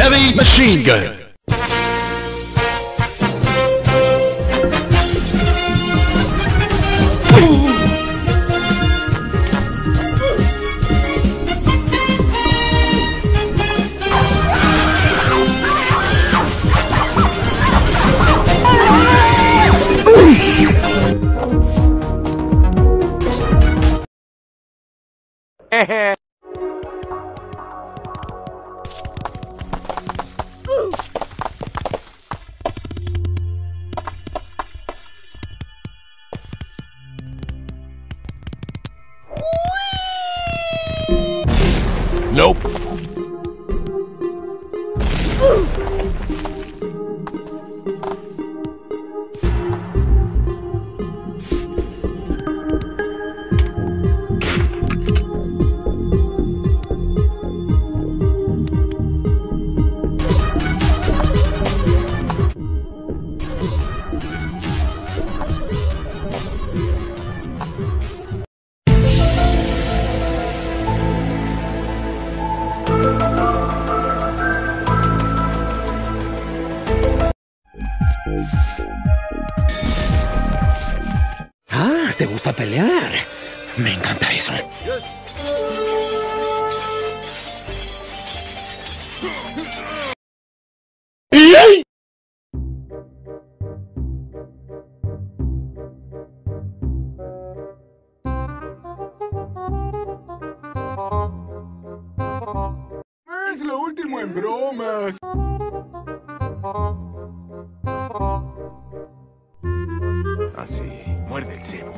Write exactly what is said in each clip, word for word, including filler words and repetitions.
heavy machine gun. Nope. Ah, ¿te gusta pelear? Me encanta eso. Es lo último en bromas. Así, muerde el cebo.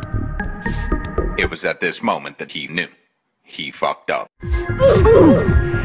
It was at this moment that he knew. He fucked up.